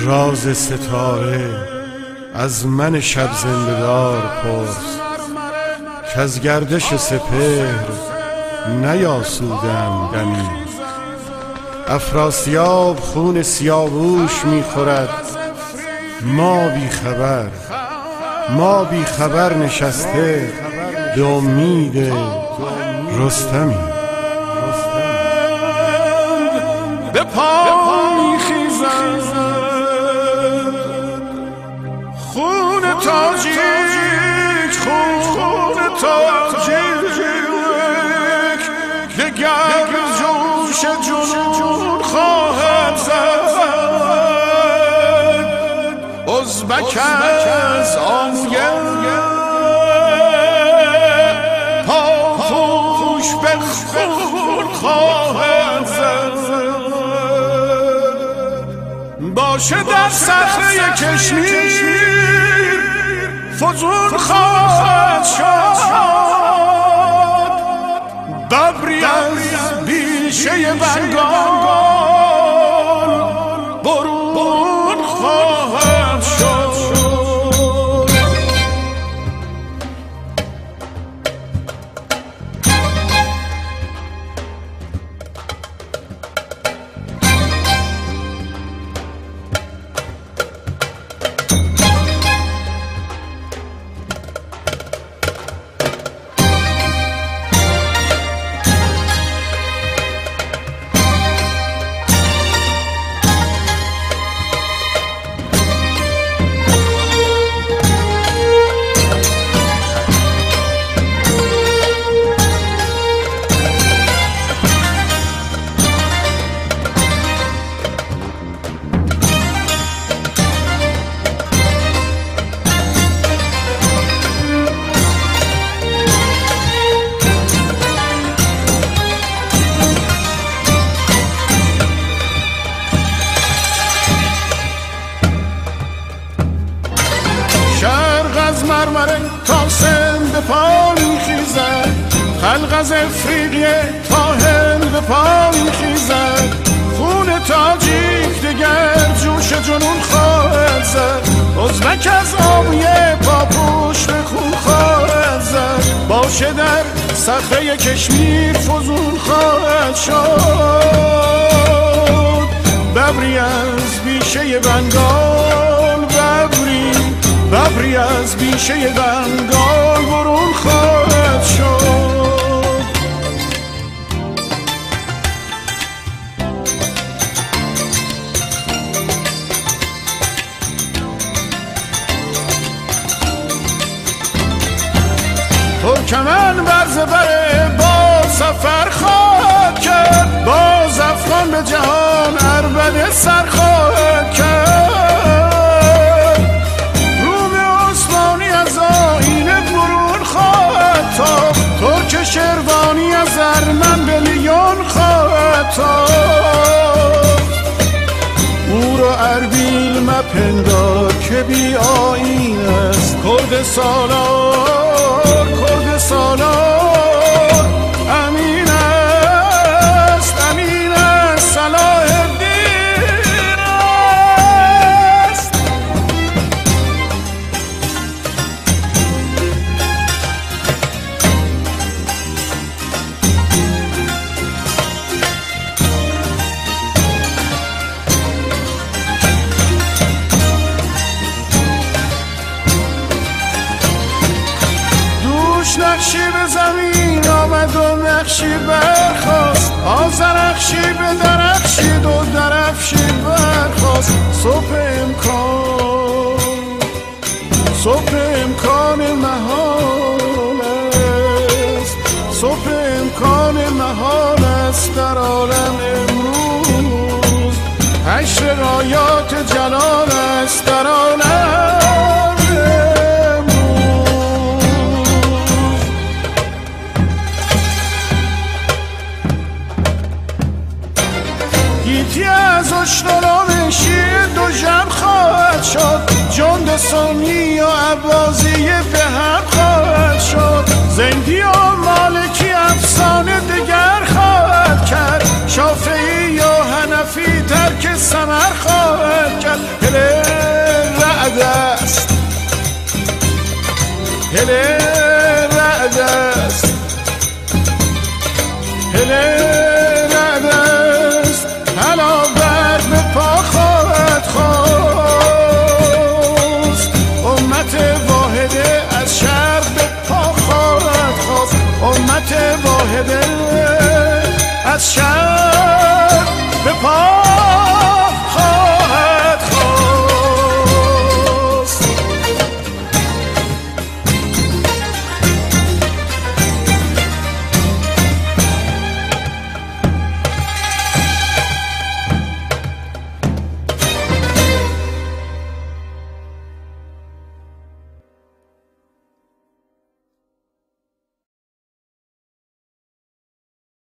راز ستاره از من شب زنده‌دار پرس، کز گردش سپهر نیاسودم دمی. افراسیاب خون سیاووش می‌خورد، ما بی خبر نشسته به امید رستمی. به پا می‌خیزد خون تاجیک، خون تاجیک، دگر جوش جنون خواهد زد. ازبک از آمویه پاپوش به خون خواهد زد. باشه در صخره کشمیر فزون خواهد شد. ببری از بیشه بنگال برون خواهد شد. مرمره تا سند به پا میخیزد، خلق از افریقیه تا هند به پا میخیزد. خون تاجیک دگر جوش جنون خواهد زد. ازبک از آمویه پاپوش به خون خواهد زد. باشه در صخره کشمیر فزون خواهد شد. ببری از بیشه بنگال، ببری از بیشه بنگال برون خواهد شد. ترکمن بر زبر با سفر خواهد کرد. باز افغان به جهان عربده سر خواهد کرد. ترک شروانی از ارمن به لیون خواهد تافت. او را اربیل مپندار که بی آیین است. کرد سالار، کرد سالار امین است، امین است، صلاح الدین است. نقشی به زمین آمد و نقشی برخاست. آزرخشی به درخشید و درفشی برخاست. صبح امکان محال است. صبح امکان محال است در عالم امروز. حشر رایات جلال است در عالم. گیتی از اشتران شیر دو جمع خواهد شد. جند سنی و عباسی به هم خواهد شد. زندی و مالکی افسانه دگر خواهد کرد. شافعی و حنفی ترک ثمر خواهد کرد. از شهر